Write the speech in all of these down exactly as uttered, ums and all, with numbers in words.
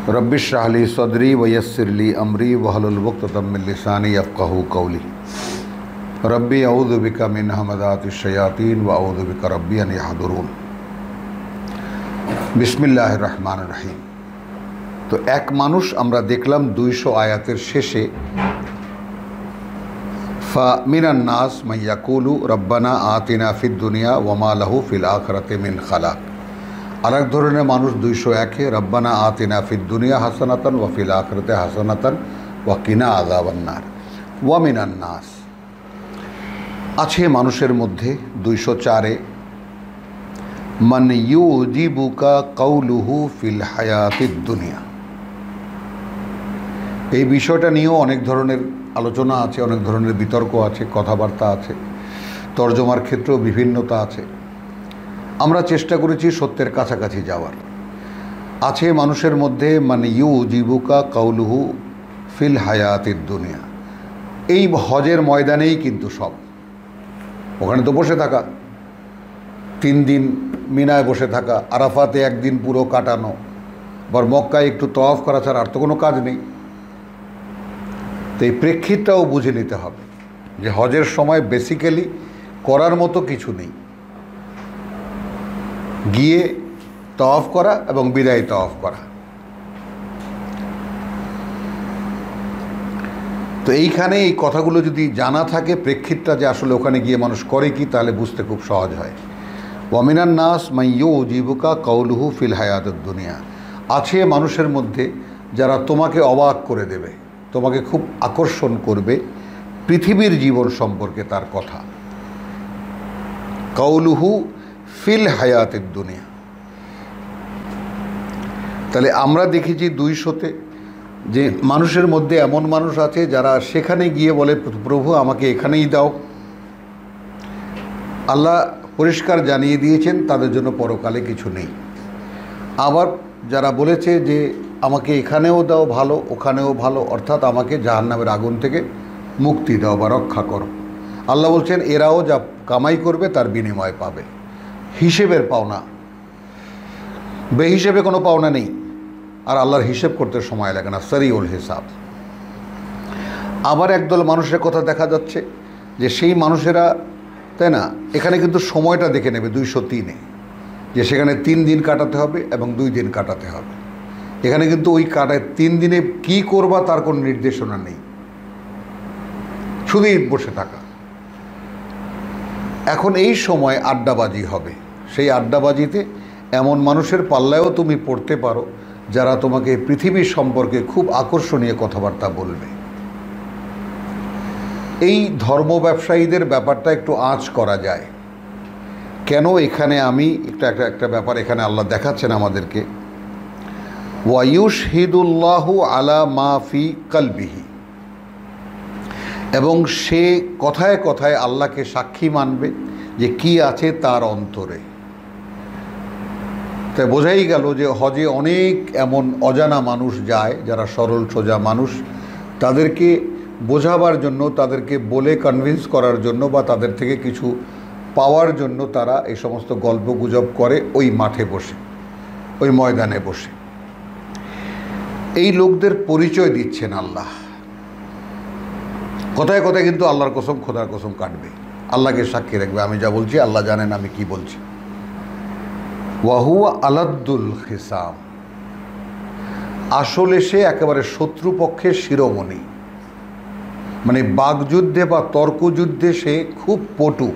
रब्बिश्रह ली सदरी वयस्सिर ली अमरी वहलुल उक़दतम मिन लिसानी यफ़क़हू क़ौली। रब्बी अऊज़ु बिका मिन हमज़ातिश शयातीन व अऊज़ु बिका रब्बी अन यहदुरून। बिस्मिल्लाहिर रहमानिर रहीम। तो एक मानुष आमरा देखलाम दुइशो आयातेर शेषे फ़मिनान नास मान याकुलु रब्बाना आतिना फ़िद दुनिया वमा लहू फ़िल आखिरति मिन खलाक़। आरेक धरनेर मानुष दुइशो एके रब्बाना आतिना फ़िद दुनिया हासानातान व फ़िल आखिरति हासानातान व किना आज़ाबान नार। व मिनान नास आछे मानुषेर मध्य दुइशो चारे मान युजिबुका कौलुहु फिल हायातिद दुनिया। এই বিষয়টা নিয়েও অনেক ধরনের আলোচনা আছে, অনেক ধরনের বিতর্ক আছে, কথাবার্তা আছে, তর্জমার ক্ষেত্রেও বিভিন্নতা আছে। আমরা চেষ্টা করেছি সত্যের কাছাকাছি যাওয়ার। আছে মানুষের মধ্যে মানে ইউজিবুকা কাউলুহু ফিল হায়াতিদ দুনিয়া। এই হজের ময়দানেই কিন্তু সব, ওখানে তো বসে থাকা, তিন দিন মিনায় বসে থাকা, আরাফাতে একদিন পুরো কাটানো, বা মক্কায় একটু তওয়াফ করা ছাড়া আর তো কোনো কাজ নেই। তো এই প্রেক্ষিতটাও বুঝে নিতে হবে যে হজের সময় বেসিক্যালি করার মতো কিছু নেই, গিয়ে তওয়াফ করা এবং বিদায় তওয়াফ করা। তো এইখানে এই কথাগুলো যদি জানা থাকে, প্রেক্ষিতটা যে আসলে ওখানে গিয়ে মানুষ করে কি, তাহলে বুঝতে খুব সহজ হয়। ওয়ামিনান নাস মান ইউজিবুকা কাউলুহু ফিল হায়াতিদ দুনিয়া। আছে মানুষের মধ্যে যারা তোমাকে অবাক করে দেবে, তোমাকে খুব আকর্ষণ করবে পৃথিবীর জীবন সম্পর্কে তার কথা। কাউলুহু ফিল হায়াতিদ দুনিয়া। তাহলে আমরা দেখেছি দুইশোতে যে মানুষের মধ্যে এমন মানুষ আছে যারা সেখানে গিয়ে বলে প্রভু আমাকে এখানেই দাও। আল্লাহ পরিষ্কার জানিয়ে দিয়েছেন তাদের জন্য পরকালে কিছু নেই। আবার যারা বলেছে যে আমাকে এখানেও দাও ভালো, ওখানেও ভালো, অর্থাৎ আমাকে জাহান্নামের আগুন থেকে মুক্তি দাও বা রক্ষা করো। আল্লাহ বলছেন এরাও যা কামাই করবে তার বিনিময় পাবে। হিসেবের পাওনা, বেহিসেবে কোনো পাওনা নেই, আর আল্লাহর হিসেব করতে সময় লাগে না, সরিউল হিসাব। আবার একদল মানুষের কথা দেখা যাচ্ছে যে সেই মানুষেরা, তাই না, এখানে কিন্তু সময়টা দেখে নেবে দুইশো তিনে, যে সেখানে তিন দিন কাটাতে হবে এবং দুই দিন কাটাতে হবে। এখানে কিন্তু ওই কাটায় তিন দিনে কি করবা তার কোনো নির্দেশনা নেই, শুধুই বসে থাকা। এখন এই সময় আড্ডাবাজি হবে। সেই আড্ডাবাজিতে এমন মানুষের পাল্লায়ও তুমি পড়তে পারো যারা তোমাকে পৃথিবীর সম্পর্কে খুব আকর্ষণীয় কথাবার্তা বলবে। এই ধর্ম ব্যবসায়ীদের ব্যাপারটা একটু আঁচ করা যায়। কেন এখানে আমি একটা একটা একটা ব্যাপার এখানে আল্লাহ দেখাচ্ছেন আমাদেরকে। ওয়ায়ুশহিদুল্লাহু আলা মা ফি কলবিহি, এবং সে কথায় কথায় আল্লাহকে সাক্ষী মানবে যে কি আছে তার অন্তরে। তাই বোঝাই গেল যে হজে অনেক এমন অজানা মানুষ যায় যারা সরল সোজা মানুষ, তাদেরকে বোঝাবার জন্য, তাদেরকে বলে কনভিন্স করার জন্য বা তাদের থেকে কিছু পাওয়ার জন্য তারা এই সমস্ত গল্প গুজব করে ওই মাঠে বসে, ওই ময়দানে বসে। এই লোকদের পরিচয় দিচ্ছেন আল্লাহ। কথায় কথায় কিন্তু আল্লাহর কসম, খোদার কসম কাটবে, আল্লাহকে সাক্ষী রাখবে আমি যা বলছি আল্লাহ জানেন আমি কি বলছি। ওয়াহুয়া আলাদ্দুল হিসাম, আসলে সে একেবারে শত্রুপক্ষের শিরোমণি। মানে বাকযুদ্ধে বা তর্কযুদ্ধে সে খুব পটু।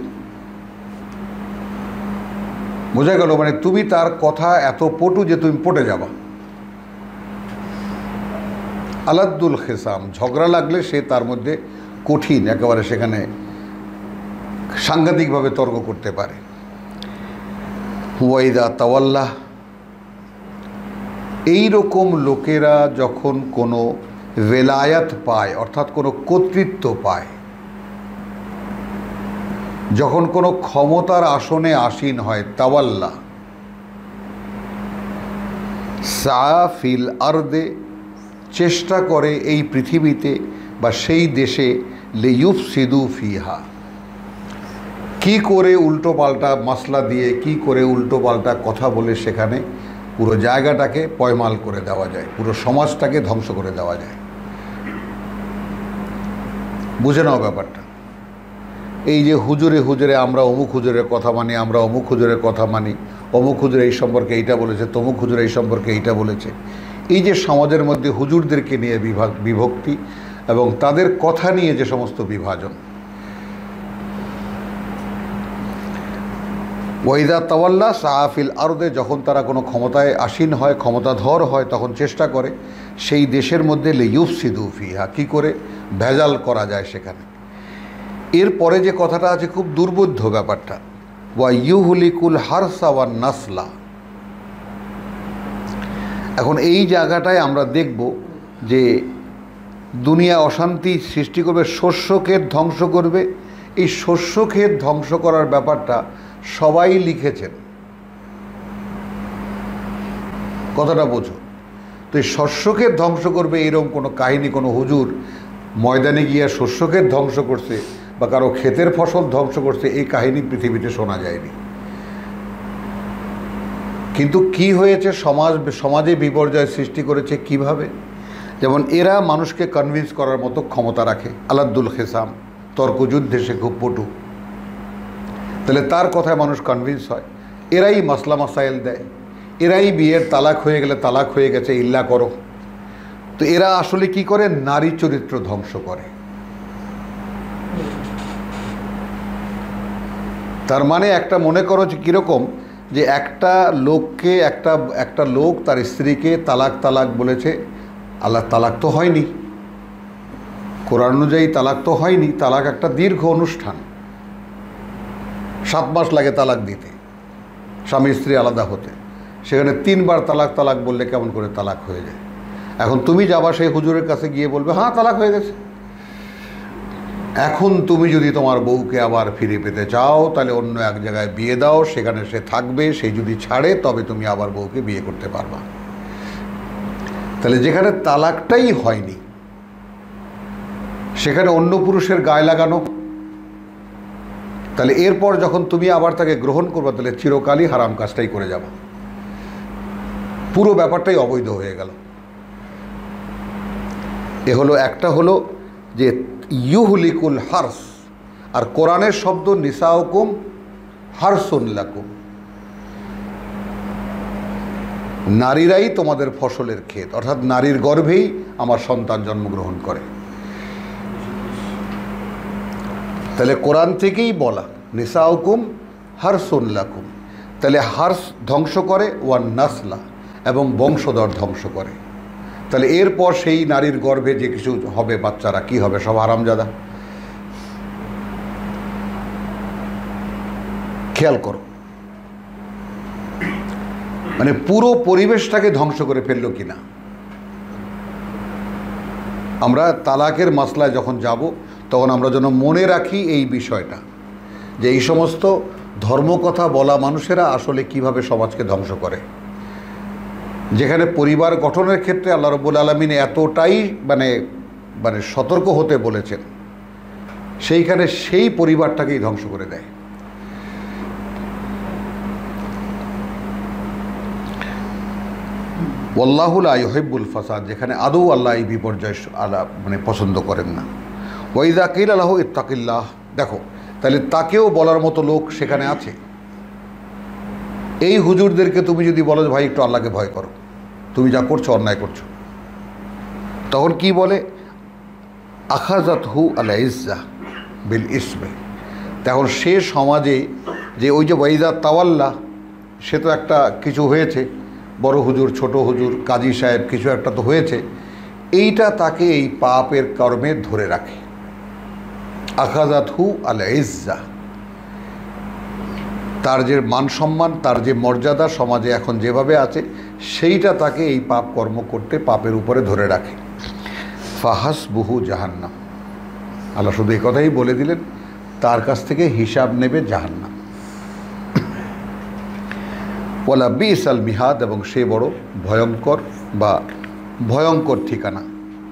বোঝা গেল, মানে তুমি তার কথা এত পটু যে তুমি পটে যাবা। আলাদ্দুল হিসাম, ঝগড়া লাগলে সে তার মধ্যে কঠিন, একেবারে সেখানে সাংঘাতিকভাবে তর্ক করতে পারে। ওয়াইদা তাওয়াল্লাহ, এই রকম লোকেরা যখন কোনো ভেলায়াত পায়, অর্থাৎ কোনো কর্তৃত্ব পায়, যখন কোনো ক্ষমতার আসনে আসীন হয়, তাওয়াল্লাহ সা ফিল আরদে, চেষ্টা করে এই পৃথিবীতে বা সেই দেশে লিয়ুফসিদু ফিহা, কি করে উল্টো পাল্টা মশলা দিয়ে, কি করে উল্টো পাল্টা কথা বলে সেখানে পুরো জায়গাটাকে পয়মাল করে দেওয়া যায়, পুরো সমাজটাকে ধ্বংস করে দেওয়া যায়। বুঝে নাও ব্যাপারটা। এই যে হুজুরে হুজুরে আমরা অমুক হুজুরের কথা মানি, আমরা অমুক হুজুরের কথা মানি, অমুক হুজুর এই সম্পর্কে এইটা বলেছে, তমুক হুজুর এই সম্পর্কে এইটা বলেছে, এই যে সমাজের মধ্যে হুজুরদেরকে নিয়ে বিভাগ বিভক্তি এবং তাদের কথা নিয়ে যে সমস্ত বিভাজন। ওয়াইদা তাওয়াল্লা সাহাফিল আরদে, যখন তারা কোনো ক্ষমতায় আসীন হয়, ক্ষমতাধর হয়, তখন চেষ্টা করে সেই দেশের মধ্যে লিইউফসিদু ফিহা, কী করে ভেজাল করা যায় সেখানে। এরপরে যে কথাটা আছে খুব দুর্বোধ্য ব্যাপারটা, ওয়া ইউহলিকুল হারসা ওয়ান নাসলা। এখন এই জায়গাটায় আমরা দেখব যে দুনিয়া অশান্তি সৃষ্টি করবে, শস্যক্ষেত ধ্বংস করবে। এই শস্যক্ষেত ধ্বংস করার ব্যাপারটা সবাই লিখেছেন, কথাটা বোঝো। তো এই শস্যক্ষেত ধ্বংস করবে এরকম কোনো কাহিনী কোনো হুজুর ময়দানে গিয়ে শস্যক্ষেত ধ্বংস করছে বা কারো ক্ষেতের ফসল ধ্বংস করছে, এই কাহিনী পৃথিবীতে শোনা যায়নি। কিন্তু কি হয়েছে, সমাজ সমাজে বিপর্যয় সৃষ্টি করেছে কিভাবে? যেমন এরা মানুষকে কনভিন্স করার মতো ক্ষমতা রাখে। আলাদ্দুল খেসাম, তর্কযুদ্ধে সে খুব পটু, তাহলে তার কথায় মানুষ কনভিন্স হয়। এরাই মাসলা মাসাইল দেয়, এরাই বিয়ের তালাক হয়ে গেলে তালাক হয়ে গেছে ইল্লা করো। তো এরা আসলে কি করে? নারী চরিত্র ধ্বংস করে। তার মানে একটা মনে করো যে কীরকম, যে একটা লোককে একটা একটা লোক তার স্ত্রীকে তালাক তালাক বলেছে, আল্লাহ তালাক তো হয়নি, কোরআন অনুযায়ী তালাক তো হয়নি। তালাক একটা দীর্ঘ অনুষ্ঠান, সাত মাস লাগে তালাক দিতে, স্বামী স্ত্রী আলাদা হতে। সেখানে তিনবার তালাক তালাক বললে কেমন করে তালাক হয়ে যায়? এখন তুমি যাবা সেই হুজুরের কাছে গিয়ে বলবে হ্যাঁ তালাক হয়ে গেছে। এখন তুমি যদি তোমার বউকে আবার ফিরে পেতে চাও তাহলে অন্য এক জায়গায় বিয়ে দাও, সেখানে সে থাকবে, সে যদি ছাড়ে তবে তুমি আবার বউকে বিয়ে করতে পারবা। তাহলে যেখানে তালাকটাই হয়নি সেখানে অন্য পুরুষের গায়ে লাগানো, তাহলে এরপর যখন তুমি আবার তাকে গ্রহণ করবে তাহলে চিরকালই হারাম কাজটাই করে যাবে, পুরো ব্যাপারটাই অবৈধ হয়ে গেল। এ হলো একটা, হলো যে ইউহলিকুল হার্স, আর কোরআনের শব্দ নিসাউকুম হারসুন লাকুম, নারীরাই তোমাদের ফসলের ক্ষেত, অর্থাৎ নারীর গর্ভেই আমার সন্তান জন্মগ্রহণ করে। তাহলে কোরআন থেকেই বলা নিসাউকুম হারসুন লাকুম, তাহলে হার্স ধ্বংস করে, ওয়ান নাসলা, এবং বংশধর ধ্বংস করে। তাহলে এরপর সেই নারীর গর্ভে যে কিছু হবে বাচ্চারা কি হবে? সব হারামজাদা। খেয়াল করো, মানে পুরো পরিবেশটাকে ধ্বংস করে ফেললো কিনা। আমরা তালাকের মাসলায় যখন যাব তখন আমরা যেন মনে রাখি এই বিষয়টা, যে এই সমস্ত ধর্মকথা বলা মানুষেরা আসলে কিভাবে সমাজকে ধ্বংস করে। যেখানে পরিবার গঠনের ক্ষেত্রে আল্লাহ রাব্বুল আলামিন এতটাই মানে মানে সতর্ক হতে বলেছেন, সেইখানে সেই পরিবারটাকেই ধ্বংস করে দেয়। ওয়াল্লাহু লা ইউহিব্বুল ফাসাদ, যেখানে আদৌ আল্লাহ এই বিপর্যয় আল্লাহ মানে পছন্দ করেন না। ওয়াইদা কিলা লাহু ইত্তাকিল্লাহ, দেখো তাহলে তাকেও বলার মতো লোক সেখানে আছে। এই হুজুরদেরকে তুমি যদি বলো ভাই একটু আল্লাহকে ভয় করো, তুমি যা করছো অন্যায় করছো, তখন কি বলে? আখাযাতহু আল ইজ্জা বিল ইসমে, তখন সে সমাজে যে ওই যে ওয়াইদা তাওয়াল্লা, সে তো একটা কিছু হয়েছে, বড় হুজুর ছোট হুজুর কাজী সাহেব কিছু একটা তো হয়েছে, এইটা তাকে এই পাপের কর্মে ধরে রাখে। আখাযাতহু আল ইজ্জা, তার যে মান সম্মান, তার যে মর্যাদা সমাজে এখন যেভাবে আছে, সেইটা তাকে এই পাপ কর্ম করতে পাপের উপরে ধরে রাখে। ফাহাসবুহু জাহান্নাম, আল্লাহ শুধু এই কথাই বলে দিলেন, তার কাছ থেকে হিসাব নেবে জাহান্নাম। ওয়ালা বিসাল মিহাদ, এবং সে বড় ভয়ঙ্কর বা ভয়ঙ্কর ঠিকানা।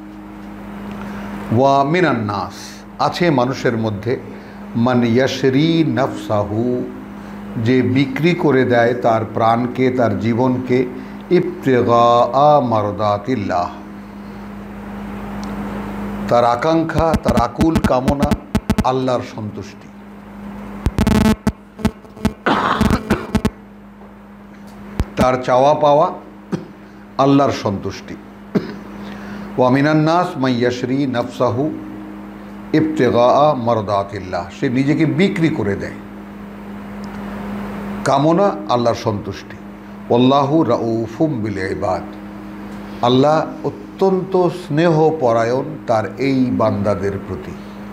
ওয়া মিনান নাস, আছে মানুষের মধ্যে মান ইয়াশরি নাফসাহু, যে বিক্রি করে দেয় তার প্রাণকে, তার জীবনকে, ইবতিগা মারদাতিল্লাহ, তার আকাঙ্ক্ষা, তার আকুল কামনা আল্লাহর সন্তুষ্টি। তার চাওয়া পাওয়া আল্লাহর সন্তুষ্টি। ওয়া মিনান নাস মাইয়াশরি নাফসাহু ইবতিগা মারদাতিল্লাহ, সে নিজেকে বিক্রি করে দেয়, কামনা আল্লাহর সন্তুষ্টি। আল্লাহু রাউফুম বিল ইবাদ, আল্লাহ অত্যন্ত স্নেহ পরায়ণ তার এই বান্দাদের প্রতি।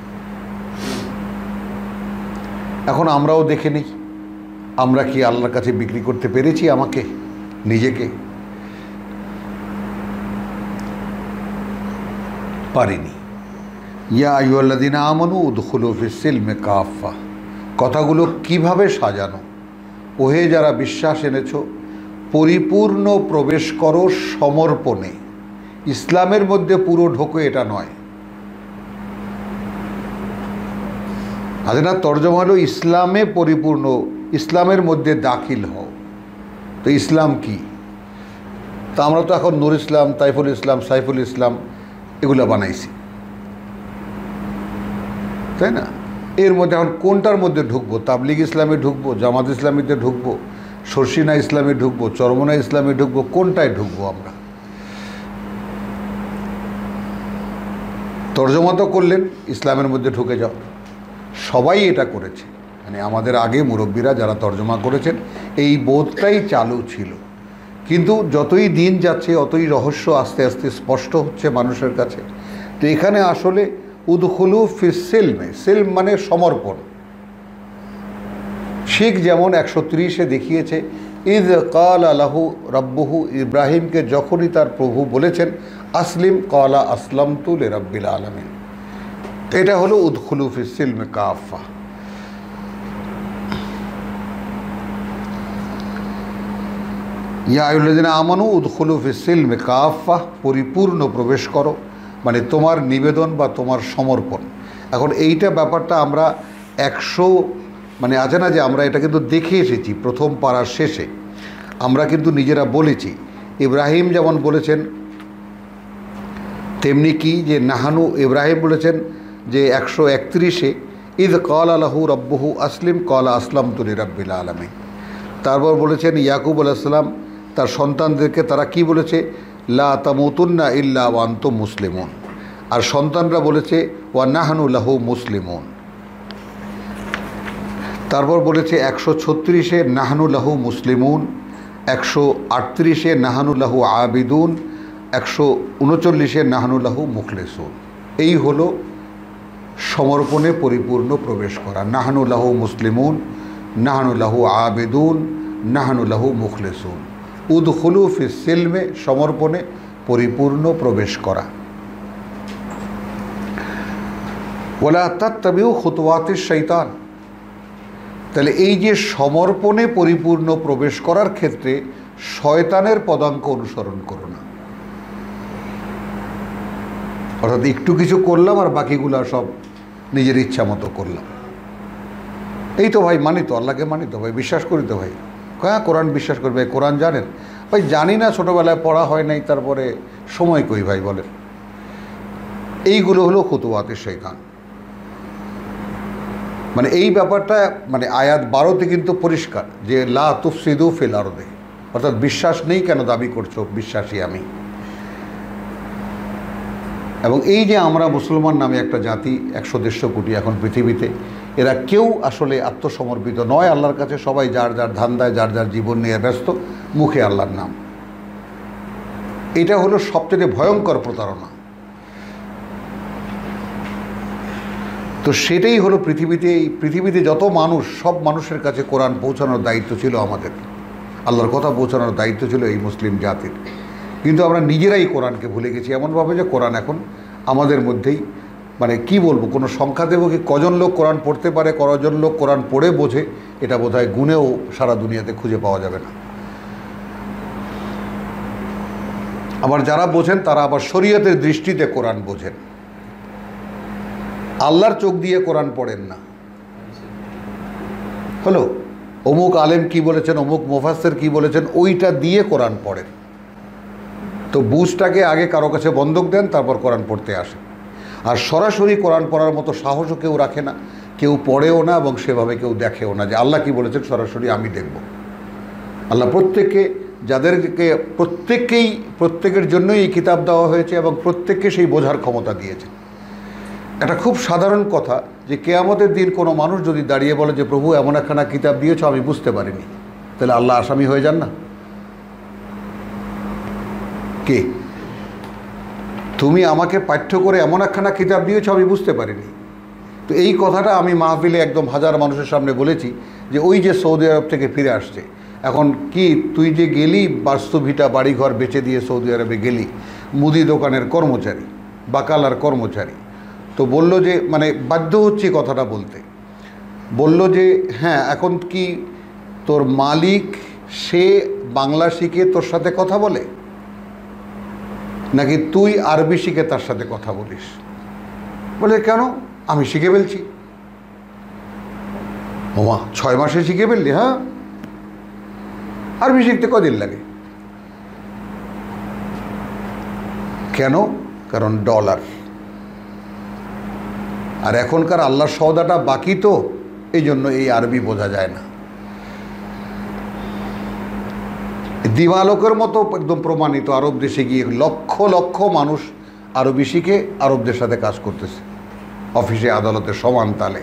এখন আমরাও দেখে নিই, আমরা কি আল্লাহর কাছে বিক্রি করতে পেরেছি আমাকে, নিজেকে? পারিনি। ইয়া আইয়ুহাল্লাযীনা আমানু উদখুলু ফিস-সিলমি কাফা, কথাগুলো কিভাবে সাজানো। ওহে যারা বিশ্বাস এনেছো, পরিপূর্ণ প্রবেশ করো সমর্পণে। ইসলামের মধ্যে পুরো ঢোকো এটা নয়। আজ না তর্জমা হলো ইসলামে পরিপূর্ণ, ইসলামের মধ্যে দাখিল হও। তো ইসলাম কি? তা আমরা তো এখন নূর ইসলাম, তাইফুল ইসলাম, সাইফুল ইসলাম এগুলো বানাইছি, তাই না? এর মধ্যে এখন কোনটার মধ্যে ঢুকবো? তাবলিগ ইসলামে ঢুকবো, জামাত ইসলামীতে ঢুকবো, শর্ষিনা ইসলামে ঢুকবো, চরমনা ইসলামে ঢুকবো, কোনটায় ঢুকবো আমরা? তর্জমা তো করলেন ইসলামের মধ্যে ঢুকে যাও, সবাই এটা করেছে। মানে আমাদের আগে মুরব্বীরা যারা তর্জমা করেছেন এই বোধটাই চালু ছিল, কিন্তু যতই দিন যাচ্ছে অতই রহস্য আস্তে আস্তে স্পষ্ট হচ্ছে মানুষের কাছে। তো এখানে আসলে উদখুলু ফিস-সিলমে, সিলম মানে সমর্পণ। শিখ যেমন একশো ত্রিশে দেখিয়েছে, ইদ কালা লাহু রব্বুহু, ইব্রাহিমকে যখনই তার প্রভু বলেছেন আসলিম কালা আসলামতু লিরাব্বিল আলামিন। এটা হলো উদখুলু ফিস-সিলমি কাফা। ইয়া আইয়ুহাল্লাযীনা আমানু উদখুলু ফিস-সিলমি কাফা, পরিপূর্ণ প্রবেশ করো, মানে তোমার নিবেদন বা তোমার সমর্পণ। এখন এইটা ব্যাপারটা আমরা একশো মানে আছে না যে আমরা এটা কিন্তু দেখে এসেছি প্রথম পারার শেষে, আমরা কিন্তু নিজেরা বলেছি। ইব্রাহিম যেমন বলেছেন তেমনি কি যে নাহানু, ইব্রাহিম বলেছেন যে একশো একত্রিশে ইদ কালা লাহু রব্বুহু আসলিম কালা আসলামতু লিরাব্বিল আলামিন। তারপর বলেছেন ইয়াকুব আলাইহিস সালাম তার সন্তানদেরকে তারা কি বলেছে, লা তামুতুন্না ইল্লা ওয়া আনতুম মুসলিমুন। আর সন্তানরা বলেছে ওয়া নাহনু লাহু মুসলিমুন। তারপর বলেছে একশো ছত্রিশে নাহনু লাহু মুসলিমুন, একশো আটত্রিশে নাহনু লাহু আবিদুন, একশো উনচল্লিশে নাহনু লাহু মুখলিসুন। এই হলো সমর্পণে পরিপূর্ণ প্রবেশ করা। নাহনু লাহু মুসলিমুন, নাহনু লাহু আবিদুন, নাহনু লাহু মুখলিসুন। উদখুলু ফিস-সিলমে, সমর্পণে পরিপূর্ণ প্রবেশ করা। ওয়ালা তাত্তাবিউ খুতুওয়াতিশ শাইতান, তাহলে এই যে সমর্পণে পরিপূর্ণ প্রবেশ করার ক্ষেত্রে শয়তানের পদাঙ্ক অনুসরণ করো না। অর্থাৎ একটু কিছু করলাম আর বাকিগুলা সব নিজের ইচ্ছা মতো করলাম। এই তো ভাই মানি তো, আল্লাহকে মানি তো ভাই, বিশ্বাস করি তো ভাই। হ্যাঁ কোরআন বিশ্বাস করবে, কোরআন জানেন ভাই? জানি না, ছোটোবেলায় পড়া হয় নাই, তারপরে সময় কই ভাই বলেন। এইগুলো হলো খুতুওয়াতিশ শয়তান। মানে এই ব্যাপারটা মানে আয়াত বারোতে কিন্তু পরিষ্কার যে লা তুফসিদু ফিল আরদি, অর্থাৎ বিশ্বাস নেই কেন দাবি করছো, বিশ্বাসী আমি। এবং এই যে আমরা মুসলমান নামে একটা জাতি, একশো দেড়শো কোটি এখন পৃথিবীতে, এরা কেউ আসলে আত্মসমর্পিত নয় আল্লাহর কাছে। সবাই যার যার ধান্দায়, যার যার জীবন নিয়ে ব্যস্ত, মুখে আল্লাহর নাম। এটা হলো সবচেয়ে ভয়ঙ্কর প্রতারণা। তো সেটাই হলো পৃথিবীতে, এই পৃথিবীতে যত মানুষ, সব মানুষের কাছে কোরআন পৌঁছানোর দায়িত্ব ছিল আমাদের, আল্লাহর কথা পৌঁছানোর দায়িত্ব ছিল এই মুসলিম জাতির। কিন্তু আমরা নিজেরাই কোরআনকে ভুলে গেছি এমনভাবে যে কোরআন এখন আমাদের মধ্যেই, মানে কি বলবো, কোনো সংখ্যা দেবো কি কজন লোক কোরআন পড়তে পারে, কজন লোক কোরআন পড়ে বোঝে, এটা বোধহয় গুণেও সারা দুনিয়াতে খুঁজে পাওয়া যাবে না। আবার যারা বোঝেন তারা আবার শরীয়তের দৃষ্টিতে কোরআন বোঝেন, আল্লাহর চোখ দিয়ে কোরআন পড়েন না। হলো অমুক আলেম কি বলেছেন, অমুক মুফাসসির কি বলেছেন, ওইটা দিয়ে কোরআন পড়েন। তো বুঝটাকে আগে কারো কাছে বন্ধক দেন, তারপর কোরআন পড়তে আসেন। আর সরাসরি কোরআন পড়ার মতো সাহসও কেউ রাখে না, কেউ পড়েও না, এবং সেভাবে কেউ দেখেও না যে আল্লাহ কি বলেছেন সরাসরি আমি দেখব। আল্লাহ প্রত্যেককে, যাদেরকে প্রত্যেককেই প্রত্যেকের জন্যই এই কিতাব দেওয়া হয়েছে এবং প্রত্যেককে সেই বোঝার ক্ষমতা দিয়েছে। এটা খুব সাধারণ কথা যে কিয়ামতের দিন কোনো মানুষ যদি দাঁড়িয়ে বলে যে প্রভু এমন একখানা কিতাব দিয়েছ আমি বুঝতে পারিনি, তাহলে আল্লাহ আসামি হয়ে যান না? কে? তুমি আমাকে পাঠ্য করে এমন একখানা কিতাব দিয়েছ আমি বুঝতে পারিনি। তো এই কথাটা আমি মাহফিলে একদম হাজার মানুষের সামনে বলেছি যে ওই যে সৌদি আরব থেকে ফিরে আসছে, এখন কি তুই যে গেলি বাস্তুভিটা বাড়িঘর বেচে দিয়ে সৌদি আরবে গেলি, মুদি দোকানের কর্মচারী, বাকালার কর্মচারী, তো বলল যে মানে বাধ্য হচ্ছি কথাটা বলতে, বলল যে হ্যাঁ এখন কি তোর মালিক সে বাংলা শিখে তোর সাথে কথা বলে নাকি তুই আরবি শিখে তার সাথে কথা বলিস? বলে কেন, আমি শিখে ফেলছি। ওমা, ছয় মাসে শিখে ফেললি? হ্যাঁ, আরবি শিখতে কদিন লাগে? কেন? কারণ ডলার। আর এখনকার আল্লাহর সওদাটা বাকি, তো এই জন্য এই আরবি বোঝা যায় না। দিবালোকের মতো একদম প্রমাণিত, আরব দেশে গিয়ে লক্ষ লক্ষ মানুষ আরবি শিখে আরবদের সাথে কাজ করতেছে, অফিসে আদালতে সমান তালে।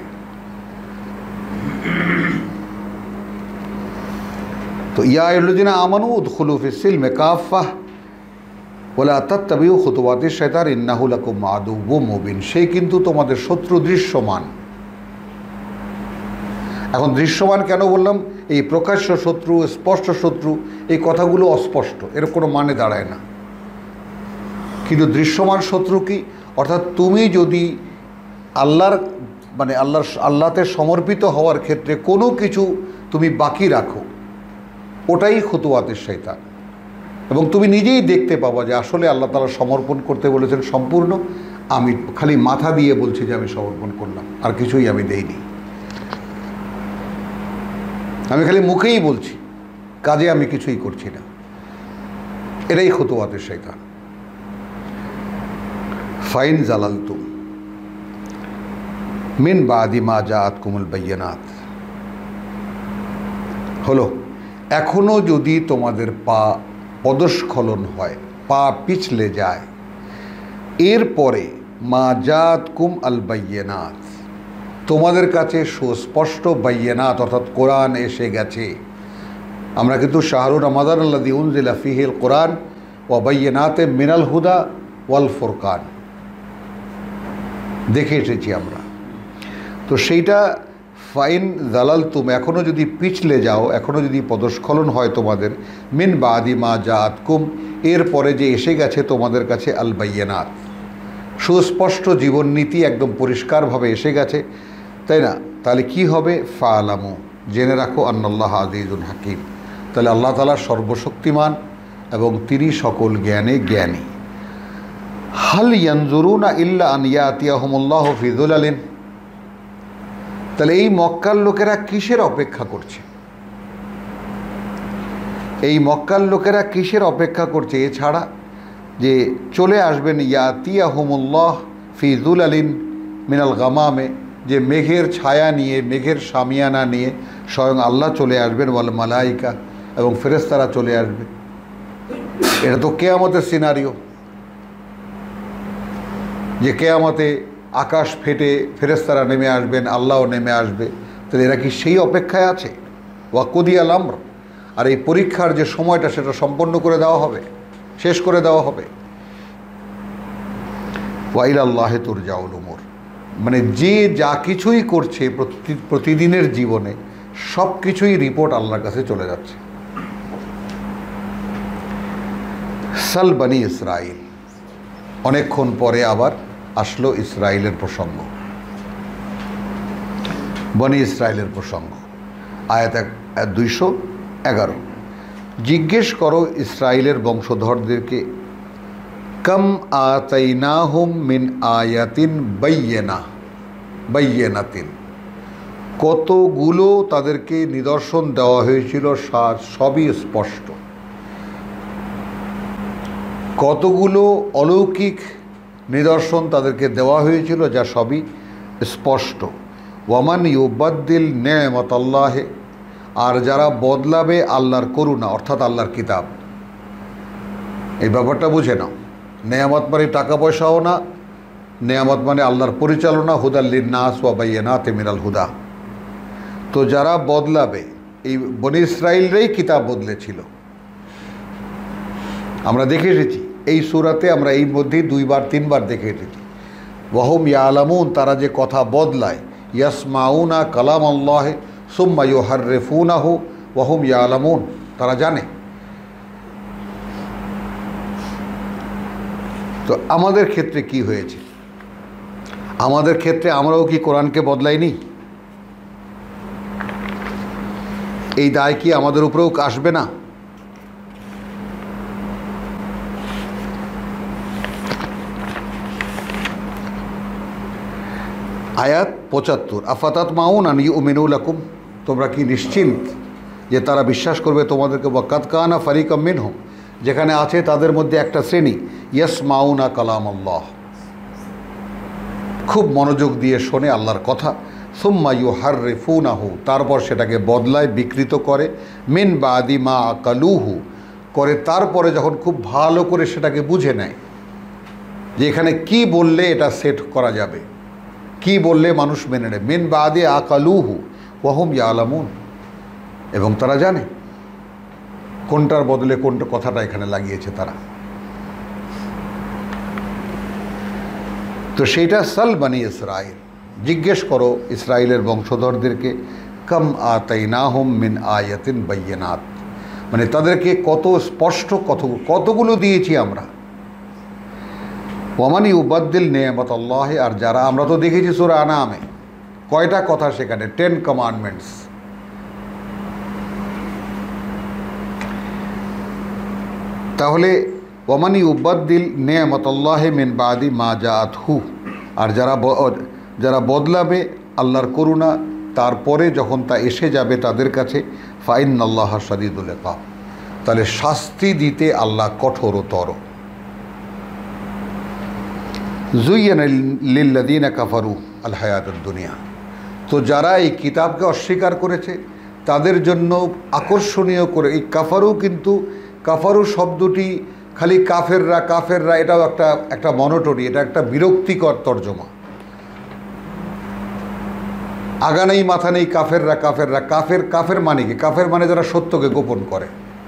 তো ইয়া আইয়ুহাল্লাযীনা আমানু উদখুলু ফিস-সিলমি কাফাহ ওয়ালা তাত্তাবিউ খুতুওয়াতিশ শাইতান ইন্নাহু লাকুম আদুউম মুবিন। সেই কিন্তু তোমাদের শত্রু দৃশ্যমান। এখন দৃশ্যমান কেন বললাম? এই প্রকাশ্য শত্রু, স্পষ্ট শত্রু, এই কথাগুলো অস্পষ্ট, এর কোনো মানে দাঁড়ায় না। কিন্তু দৃশ্যমান শত্রু কি? অর্থাৎ তুমি যদি আল্লাহর মানে আল্লাহর আল্লাহতে সমর্পিত হওয়ার ক্ষেত্রে কোনো কিছু তুমি বাকি রাখো, ওটাই খুতুওয়াতিশ শয়তান। এবং তুমি নিজেই দেখতে পাবা যে আসলে আল্লাহ তাআলা সমর্পণ করতে বলেছেন সম্পূর্ণ, আমি খালি মাথা দিয়ে বলছি যে আমি সমর্পণ করলাম, আর কিছুই আমি দেইনি। আমি খালি মুখেই বলছি, কাজে আমি কিছুই করছি না। এটাই খুতুওয়াতিশ শয়তান। ফাইন জালালতুম মিন বাদি মা জাআতকুমুল বায়্যিনাত, হলো এখনও যদি তোমাদের পা পদস্খলন হয়, পা পিছলে যায়, এরপরে মা জাআতকুম আল বায়্যিনাত, তোমাদের কাছে সুস্পষ্ট বায়্যিনাত অর্থাৎ কোরআন এসে গেছে। আমরা কিন্তু শাহরুর রমাদান আল্লাযী উনজিলা ফীহিল কোরআন ওয়া বায়্যিনাতিম মিনাল হুদা ওয়াল ফুরকান দেখে এসেছি আমরা। তো সেইটা ফাইন জালালতুম, এখনও যদি পিছলে যাও, এখনও যদি পদস্খলন হয় তোমাদের, মিন বাদি মা জাআতকুম, এরপরে যে এসে গেছে তোমাদের কাছে আল বায়্যিনাত, সুস্পষ্ট জীবননীতি একদম পরিষ্কারভাবে এসে গেছে, তাই না? তাহলে কি হবে? ফালামু, জেনে রাখো, আন্নাল্লাহ আজিজুন হাকিম, তাহলে আল্লাহ তাআলা সর্বশক্তিমান এবং তিনি সকল জ্ঞানে জ্ঞানী। হাল ইয়ানজুরুনা ইল্লা আন ইয়াতিয়াহুমুল্লাহু ফি যুলালিন, তাহলে এই মক্কার লোকেরা কিসের অপেক্ষা করছে? এই মক্কার লোকেরা কিসের অপেক্ষা করছে এছাড়া যে চলে আসবেন ইয়াতিয়াহুমুল্লাহ ফি যুলালিন মিনাল গামামে, যে মেঘের ছায়া নিয়ে, মেঘের শামিয়ানা নিয়ে স্বয়ং আল্লাহ চলে আসবেন, ওয়াল মালাইকা, এবং ফেরেশতারা চলে আসবে। এটা তো কিয়ামতের সিনারিও, যে কিয়ামতে আকাশ ফেটে ফেরেশতারা নেমে আসবেন, আল্লাহও নেমে আসবে। তাহলে এরা কি সেই অপেক্ষায় আছে? ওয়া কুদিয়াল আমর, আর এই পরীক্ষার যে সময়টা সেটা সম্পন্ন করে দেওয়া হবে, শেষ করে দেওয়া হবে। ওয়া ইলাল্লাহি তুরজাউল উমুর, মানে যে যা কিছুই করছে প্রতিদিনের জীবনে সব কিছুই রিপোর্ট আল্লাহর কাছে চলে যাচ্ছে। সাল বনি ইসরাইল, অনেকক্ষণ পরে আবার আসলো ইসরায়েলের প্রসঙ্গ, বনি ইসরায়েলের প্রসঙ্গ। আয়াত দুইশো এগারো, জিজ্ঞেস করো ইসরায়েলের বংশধরদেরকে, কম আতাইনাহুম মিন আয়াতিন বাইয়িনা বাইয়িনাতিন, কতগুলো তাদেরকে নিদর্শন দেওয়া হয়েছিল, সবই স্পষ্ট। কতগুলো অলৌকিক নিদর্শন তাদেরকে দেওয়া হয়েছিল, যা সবই স্পষ্ট। ওয়ামান ইউবাদ্দিল নেয়ামতাল্লাহে, আর যারা বদলাবে আল্লাহর করুণা অর্থাৎ আল্লাহর কিতাব। এই ব্যাপারটা বুঝে নাও। নেয়ামত মানে টাকা পয়সাও না, নেয়ামত মানে আল্লাহর পরিচালনা। হুদাল্লিন নাস ওয়া বাইয়িনাতি মিনাল হুদা। তো যারা বদলাবে, এই বনি ইসরাইলরাই কিতাব বদলেছিল, আমরা দেখে এসেছি। এই সূরাতে আমরা এই মধ্যেই দুইবার তিনবার দেখে এসেছি। ওয়াহুম ইয়ালামুন, তারা যে কথা বদলায়। ইয়াসমাউনা কালাম আল্লাহ সুম্মা ইউহাররিফুনাহু ওয়াহুম ইয়ালামুন, তারা জানে। তো আমাদের ক্ষেত্রে কি হয়েছে? আমাদের ক্ষেত্রে আমরাও কি কোরআনকে বদলাইনি? এই দায় কি আমাদের উপরেও আসবে না? আয়াত পঁচাত্তর, আফাতাত মাউন আন ইউমিনু লাকুম, তোমরা কি নিশ্চিন্ত যে তারা বিশ্বাস করবে তোমাদেরকে? ওয়াকাদ কানা ফারিকাম মিনহুম, যেখানে আছে তাদের মধ্যে একটা শ্রেণী, ইয়াসমাউনা কালাম আল্লাহ, খুব মনোযোগ দিয়ে শোনে আল্লাহর কথা। সুম্মা ইউহাররিফুনাহু, তারপর সেটাকে বদলায়, বিকৃত করে। মিন বাদি মা আকালুহু, করে তারপরে যখন খুব ভালো করে সেটাকে বুঝে নেয় যে এখানে কি বললে এটা সেট করা যাবে, কি বললে মানুষ মেনে নেয়। মিন বাদি আকালুহু ওয়াহুম ইয়ালামুন, এবং তারা জানে কোনটার বদলে কোনটা কথাটা এখানে লাগিয়েছে তারা। তো সেইটা সাল বানি ইসরাইল, জিজ্ঞেস করো ইসরাইলের বংশধরদেরকে, কাম আতাইনাহুম মিন আয়াতিন বাইয়িনাত, মানে তাদেরকে কত স্পষ্ট কত কতগুলো দিয়েছি আমরা। ওয়ামান ইউবাদ্দিল নেয়ামতাল্লাহ, আর যারা, আমরা তো দেখেছি সূরা আনামে কয়টা কথা সেখানে, টেন কমান্ডমেন্টস। তাহলে ওয়ামান ইউবাদ্দিল নেয়ামতাল্লাহ মিন বাদি মা জাআতহু, আর যারা যারা বদলাবে আল্লাহর করুণা তারপরে যখন তা এসে যাবে তাদের কাছে, ফাইন্নাল্লাহ শাদীদুল ইকাব, তাহলে শাস্তি দিতে আল্লাহ কঠোরতর। যুয়্যিনা লিল্লাযীনা কাফারু আল হায়াতুদ দুনিয়া, তো যারা এই কিতাবকে অস্বীকার করেছে তাদের জন্য আকর্ষণীয় করে, এই কাফারু, কিন্তু কাফারু শব্দটি খালি কাফেররা কাফেররা এটাও একটা একটা মনোটনি, এটা একটা বিরক্তিকর তর্জমা। আগা নেই মাথা নেই, কাফেররা কাফেররা কাফের কাফের মানে কি? কাফের মানে যারা সত্যকে গোপন করে,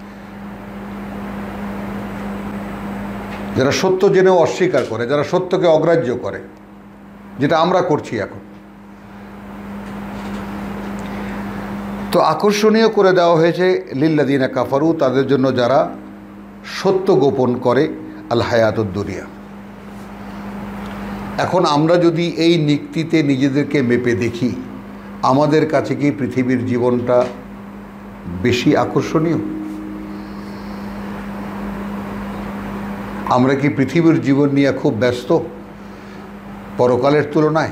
যারা সত্য জেনেও অস্বীকার করে, যারা সত্যকে অগ্রাহ্য করে, যেটা আমরা করছি এখন। তো আকর্ষণীয় করে দেওয়া হয়েছে লিল্লাযীনা কাফারু, তাদের জন্য যারা সত্য গোপন করে, আল হায়াতুদ দুনিয়া। এখন আমরা যদি এই নিক্তিতে নিজেদেরকে মেপে দেখি, আমাদের কাছে কি পৃথিবীর জীবনটা বেশি আকর্ষণীয়? আমরা কি পৃথিবীর জীবন নিয়ে খুব ব্যস্ত পরকালের তুলনায়?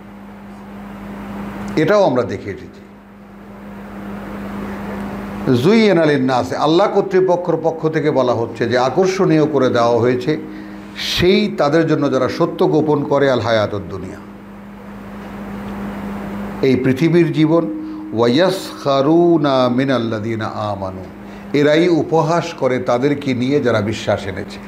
এটাও আমরা দেখে এসেছি। যুয়্যিনা লিন-নাস, আল্লাহ কর্তৃপক্ষের পক্ষ থেকে বলা হচ্ছে যে আকর্ষণীয় করে দেওয়া হয়েছে সেই তাদের জন্য যারা সত্য গোপন করে, আল হায়াতুদ দুনিয়া, এই পৃথিবীর জীবন। ওয়ায়াসখারুনা মিনাল্লাযীনা আমানু, এরাই উপহাস করে তাদেরকে নিয়ে যারা বিশ্বাস এনেছে।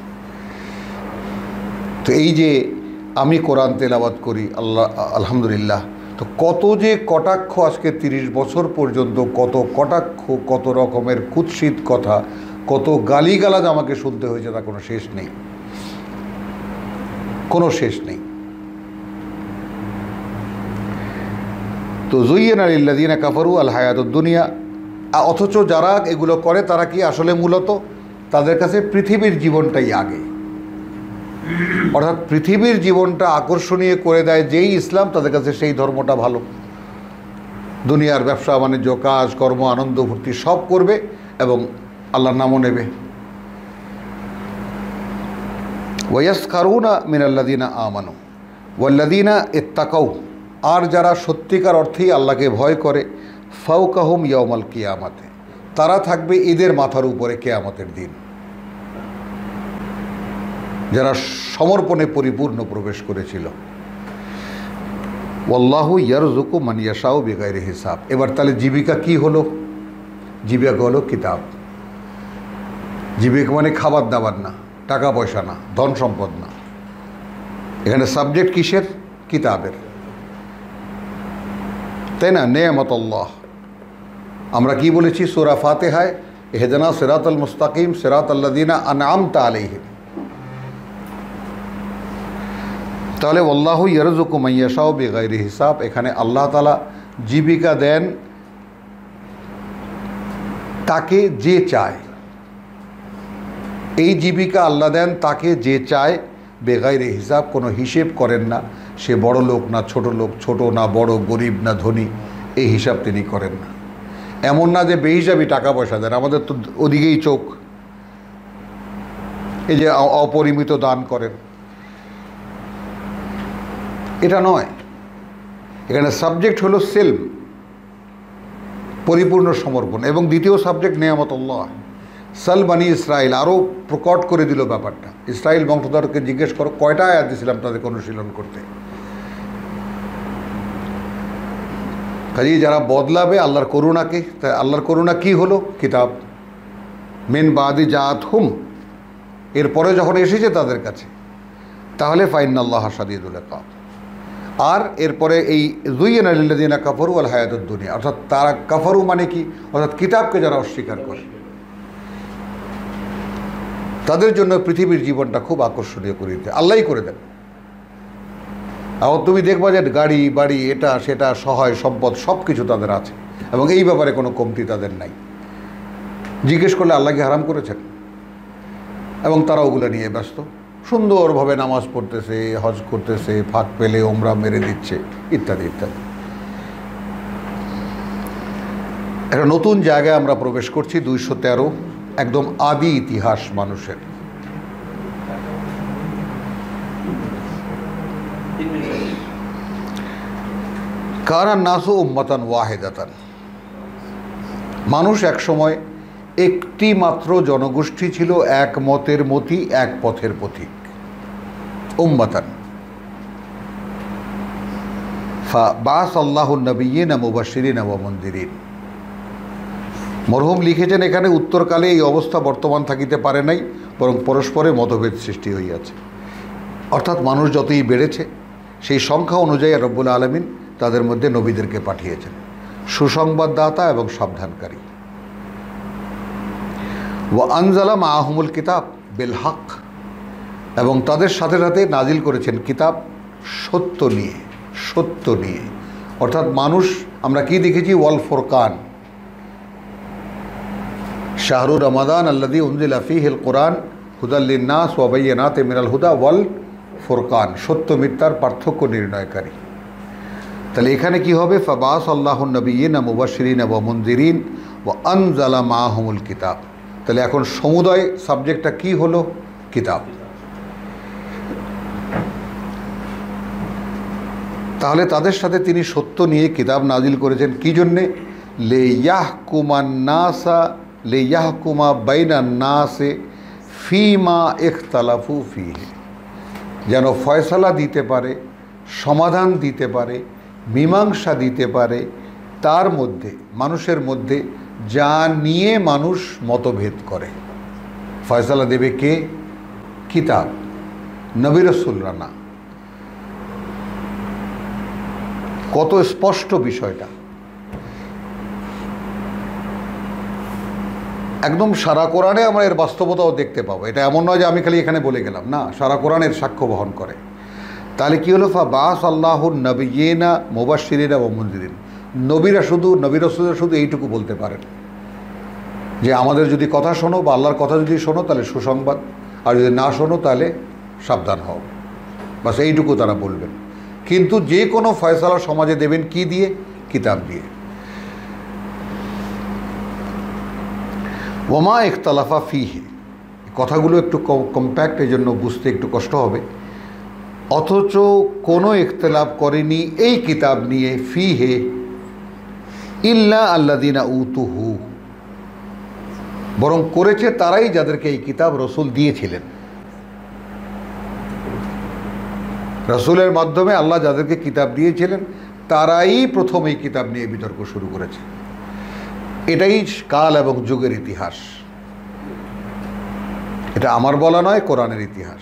তো এই যে আমি কোরআন তেলাওয়াত করি, আল্লাহ আলহামদুলিল্লাহ, তো কত যে কটাক্ষ, আজকে তিরিশ বছর পর্যন্ত কত কটাক্ষ, কত রকমের কুৎসিত কথা, কত গালিগালাজ আমাকে শুনতে হয়েছে, তা কোনো শেষ নেই, কোনো শেষ নেই। তো যুয়্যিনা লিল্লাযীনা কাফারু আল হায়াতুদ দুনিয়া, অথচ যারা এগুলো করে তারা কি আসলে মূলত তাদের কাছে পৃথিবীর জীবনটাই আগে, অর্থাৎ পৃথিবীর জীবনটা আকর্ষণীয় করে দেয় যেই ইসলাম, তাদের কাছে সেই ধর্মটা ভালো। দুনিয়ার ব্যবসা বাণিজ্য, কাজ কর্ম, আনন্দ ফুর্তি সব করবে এবং আল্লাহর নামও নেবে। ওয়ায়াসখারুনা মিনাল্লাযীনা আমানু ওয়াল্লাযীনা ইত্তাকাউ, আর যারা সত্যিকার অর্থেই আল্লাহকে ভয় করে, ফাওকাহুম ইয়াউমাল কিয়ামাতে, তারা থাকবে ঈদের মাথার উপরে কেয়ামতের দিন। যারা সমর্পণে পরিপূর্ণ প্রবেশ করেছিল। ওয়াল্লাহু ইয়ারযুকু মান ইয়াশাউ বিগাইরি হিসাব। এবার তাহলে জীবিকা কি হলো? জীবিকা হলো কিতাব। জীবিকা মানে খাবার দাবার না, টাকা পয়সা না, ধন সম্পদ না। এখানে সাবজেক্ট কিসের? কিতাবের, তাই না? নেয়ামতুল্লাহ। আমরা কি বলেছি সূরা ফাতিহায়? ইহদিনা সিরাতাল মুস্তাকিম সিরাতাল্লাযিনা আনআমতা আলাইহিম। তাহলে আল্লাহু ইয়ারযুকু মান ইয়াশাউ বিগাইরি হিসাব। এখানে আল্লাহ তাআলা জীবিকা দেন তাকে যে চায়। এই জীবিকা আল্লাহ দেন তাকে যে চায়, বেগাইরে হিসাব, কোনো হিসেব করেন না। সে বড় লোক না ছোট লোক, ছোট না বড়, গরিব না ধনী, এই হিসাব তিনি করেন না। এমন না যে বেহিসাবি টাকা পয়সা দেন। আমাদের তো ওদিকেই চোখ, এই যে অপরিমিত দান করেন, এটা নয়। এখানে সাবজেক্ট হলো সেলফ, পরিপূর্ণ সমর্পণ। এবং দ্বিতীয় সাবজেক্ট নেয়ামতুল্লাহ। সাল বানি ইসরাইল আরও প্রকট করে দিল ব্যাপারটা। ইসরাইল বংশধরকে জিজ্ঞেস করো কয়টা আয়াত দিয়েছিলাম তাদেরকে অনুশীলন করতে। কাজেই যারা বদলাবে আল্লাহর করুণাকে, তাই আল্লাহর করুণা কি হলো? কিতাব। মিন বাদি জাত হুম, এরপরে যখন এসেছে তাদের কাছে, তাহলে ফাইনাল্লাহ শাদীদুল ইকাব। আর এরপরে এই যুয়্যিনা লিল্লাযিনা কাফারু আল হায়াতুদ দুনিয়া, অর্থাৎ তারা কাফারু মানে কি? অর্থাৎ কিতাবকে যারা অস্বীকার করে, তাদের জন্য পৃথিবীর জীবনটা খুব আকর্ষণীয় করে দিতে আল্লাহই করে দেন। আর তুমি দেখবা যে গাড়ি বাড়ি এটা সেটা সহায় সম্পদ সব কিছু তাদের আছে, এবং এই ব্যাপারে কোনো কমতি তাদের নাই। জিজ্ঞেস করলে আল্লাহ কি হারাম করেছেন? এবং তারা ওগুলো নিয়ে ব্যস্ত, সুন্দরভাবে নামাজ পড়তেছে, হজ করতেছে, ফাঁক পেলে ওমরা মেরে দিচ্ছে, ইত্যাদি ইত্যাদি। একটা নতুন জায়গায় আমরা প্রবেশ করছি। দুইশো তেরো, একদম আদি ইতিহাস মানুষের। কানা নাসু উম্মাতান ওয়াহিদাতান। মানুষ এক সময় একটি মাত্র জনগোষ্ঠী ছিল, এক মতের মতি, এক পথের পথিক। উম্মাতান ফাবাস আল্লাহুন নবিয়্যিনা মুবাশশিরিনা ওয়া মুনযিরিন। মরহুম লিখেছেন এখানে উত্তরকালে এই অবস্থা বর্তমান থাকিতে পারে নাই, বরং পরস্পরে মতভেদ সৃষ্টি হইয়াছে। অর্থাৎ মানুষ যতই বেড়েছে সেই সংখ্যা অনুযায়ী রব্বুল আলামিন তাদের মধ্যে নবীদেরকে পাঠিয়েছেন, সুসংবাদদাতা এবং সাবধানকারী। ওয়া আনজালা মাআহুমুল কিতাব বিল হক, এবং তাদের সাথে সাথে নাজিল করেছেন কিতাব সত্য নিয়ে, সত্য নিয়ে। অর্থাৎ মানুষ আমরা কি দেখেছি? ওয়াল ফুরকান, শাহরু রমাদান আল্লাযী উনজিলা ফীহিল কুরআন হুদাল লিন-নাস ওয়া বায়্যিনাতিন মিনাল হুদা ওয়াল ফুরকান, সত্য মিথ্যার পার্থক্য নির্ণয়কারী। তাহলে এখানে কি হবে? ফাবাস আল্লাহুন নবিয়্যিনা মুবাশশিরিনা ওয়া মুনযিরিন ওয়া আনজালা মাআহুমুল কিতাব। তাহলে এখন সমুদয় সাবজেক্টটা কি হলো? কিতাব। তাহলে তাদের সাথে তিনি সত্য নিয়ে কিতাব নাজিল করেছেন কি জন্যে? লে ইয়াহকুমান নাসা লে ইয়াহকুমা বাইনান নাসে ফিমা ইখতালাফু ফিহি, যেন ফয়সালা দিতে পারে, সমাধান দিতে পারে, মীমাংসা দিতে পারে তার মধ্যে, মানুষের মধ্যে যা নিয়ে মানুষ মতভেদ করে। ফয়সালা দেবে কে? কিতাব, নবী রাসূলরা না। কত স্পষ্ট বিষয়টা! একদম সারা কোরআনে আমরা এর বাস্তবতাও দেখতে পাবো। এটা এমন নয় যে আমি খালি এখানে বলে গেলাম, না, সারা কোরআনের সাক্ষ্য বহন করে। তাহলে কী হলো? ফাবাস আল্লাহুন নবিয়্যিনা মুবাশশিরিনা ওয়া মুনযিরিন। নবীরা শুধু, নবী রাসূলরা শুধু এইটুকু বলতে পারেন যে আমাদের যদি কথা শোনো বা আল্লাহর কথা যদি শোনো তাহলে সুসংবাদ, আর যদি না শোনো তাহলে সাবধান হও, বাস এইটুকু তারা বলবেন। কিন্তু যে কোনো ফয়সালা সমাজে দেবেন কি দিয়ে? কিতাব দিয়ে। ওমা ইখতালাফা ফিহি, কথাগুলো একটু কম্প্যাক্ট, এই জন্য বুঝতে একটু কষ্ট হবে। অথচ কোনো ইখতিলাফ করেনি এই কিতাব নিয়ে, ফিহে ইল্লা আল্লাযিনা উতুহু, বরং করেছে তারাই যাদেরকে এই কিতাব রসুল দিয়েছিলেন। রাসূলের মাধ্যমে আল্লাহ যাদেরকে কিতাব দিয়েছিলেন তারাই প্রথম এই কিতাব নিয়ে বিতর্ক শুরু করেছে। এটাই কাল এবং যুগের ইতিহাস, এটা আমার বলা নয়, কোরআনের ইতিহাস।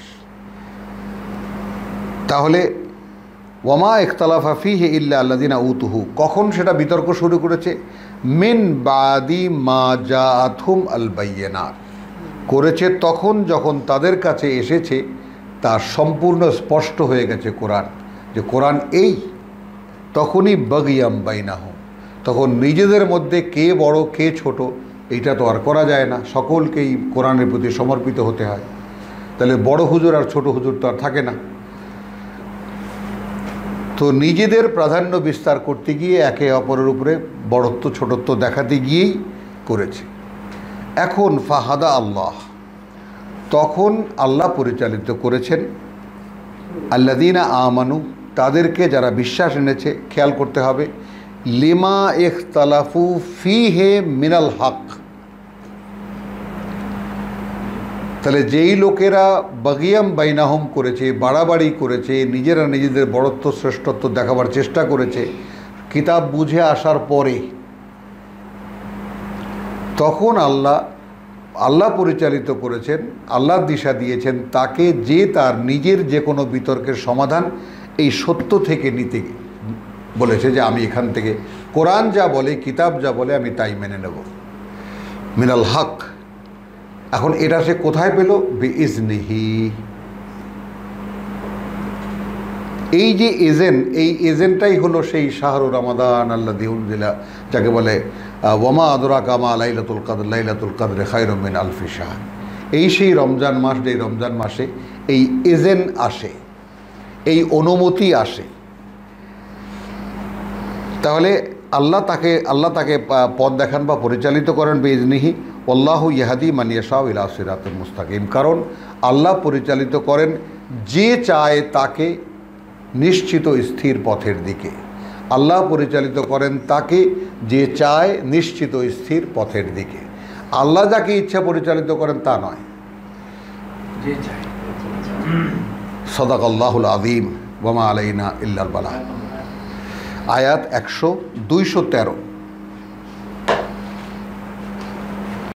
তাহলে ওয়ামা ইখতালাফা ফীহি ইল্লা আল্লাযিনা উতুহু, কখন সেটা বিতর্ক শুরু করেছে? মিন বাদি মা জাআতহুম আল বাইয়িনাত, করেছে তখন যখন তাদের কাছে এসেছে তা সম্পূর্ণ স্পষ্ট হয়ে গেছে কোরআন, যে কোরআন এই। তখনই বাগিয়াম বাইনাহুম, তখন নিজেদের মধ্যে কে বড় কে ছোট এইটা তো আর করা যায় না, সকলকেই কোরআনের প্রতি সমর্পিত হতে হয়। তাহলে বড় হুজুর আর ছোট হুজুর তো আর থাকে না। তো নিজেদের প্রাধান্য বিস্তার করতে গিয়ে একে অপরের উপরে বড়ত্ব ছোটত্ব দেখাতে গিয়েই করেছে। এখন ফাহাদা আল্লাহ, তখন আল্লাহ পরিচালিত করেছেন আল্লাযীনা আমানু, তাদেরকে যারা বিশ্বাস এনেছে। খেয়াল করতে হবে, লিমা ইখতালাফু ফীহি মিনাল হক, তাহলে যেই লোকেরা বাগিয়াম বাইনাহুম করেছে, বাড়াবাড়ি করেছে, নিজেরা নিজেদের বড়ত্ব শ্রেষ্ঠত্ব দেখাবার চেষ্টা করেছে কিতাব বুঝে আসার পরে, তখন আল্লাহ আল্লাহ পরিচালিত করেছেন, আল্লাহ দিশা দিয়েছেন তাকে, যে তার নিজের যে কোনো বিতর্কের সমাধান এই সত্য থেকে নিতে বলেছে, যে আমি এখান থেকে কোরআন যা বলে, কিতাব যা বলে আমি তাই মেনে নেব, মিনাল হক। এখন এটা সে কোথায় পেল? বিইজনিহি, এই যে এজেন্ট, এই এজেন্টটাই হলো সেই শাহরুর রমাদান আল্লাযী উনজিলা, যাকে বলে ওয়ামা আদরাকা মা লাইলাতুল কদর, লাইলাতুল কদরে খায়রুম মিন আলফি শাহর। এই সেই রমজান মাস, এই রমজান মাসে এই এজেন্ট আসে, এই অনুমতি আসে। তাহলে আল্লাহ তাকে আল্লাহ তাকে পথ দেখান বা পরিচালিত করেন বিইজনিহি। আল্লাহু ইয়াহদি মান ইয়াশাউ ইলা সিরাতিল মুস্তাকিম, কারণ আল্লাহ পরিচালিত করেন যে চায় তাকে নিশ্চিত স্থির পথের দিকে। আল্লাহ পরিচালিত করেন তাকে যে চায় নিশ্চিত স্থির পথের দিকে। আল্লাহ যাকে ইচ্ছা পরিচালিত করেন তা নয়। সাদাকাল্লাহুল আযীম ওয়া মা আলাইনা ইল্লাল বালাগ। আয়াত একশো দুইশো তেরো।